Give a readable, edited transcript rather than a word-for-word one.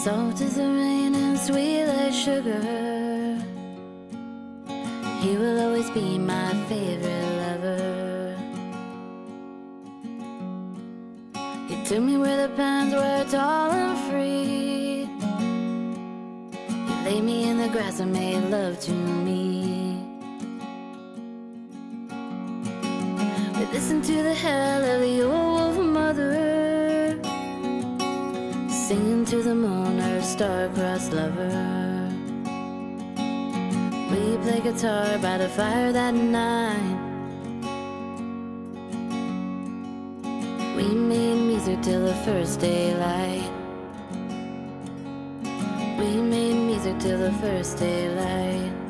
Soft as the rain and sweet like sugar, he will always be my favorite lover. He took me where the pines were tall and free. He laid me in the grass and made love to me. We listened to the howl of the old wolf mother, singing to the moon, her star-crossed lover. We played guitar by the fire that night. We made music till the first daylight. We made music till the first daylight.